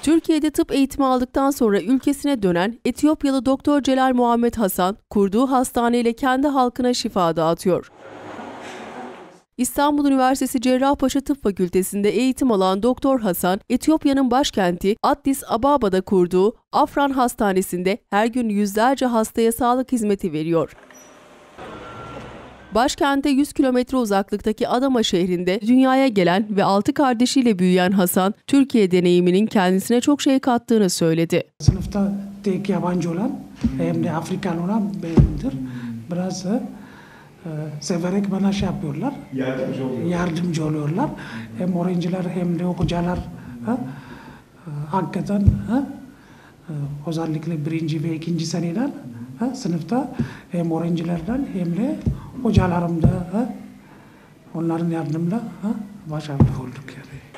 Türkiye'de tıp eğitimi aldıktan sonra ülkesine dönen Etiyopyalı Doktor Celal Muhammed Hasan, kurduğu hastaneyle kendi halkına şifa dağıtıyor. İstanbul Üniversitesi Cerrahpaşa Tıp Fakültesi'nde eğitim alan Doktor Hasan, Etiyopya'nın başkenti Addis Ababa'da kurduğu Afran Hastanesi'nde her gün yüzlerce hastaya sağlık hizmeti veriyor. Başkente 100 kilometre uzaklıktaki Adama şehrinde dünyaya gelen ve 6 kardeşiyle büyüyen Hasan, Türkiye deneyiminin kendisine çok şey kattığını söyledi. Sınıfta tek yabancı olan hem de Afrikan olan benimdir. Biraz severek bana şey yapıyorlar. Yardımcı oluyorlar. Hem öğrenciler hem de hocalar hakikaten özellikle birinci ve ikinci seneden sınıfta hem öğrencilerden hem de hocalarım da onların yardımıyla başarılı olduk yani.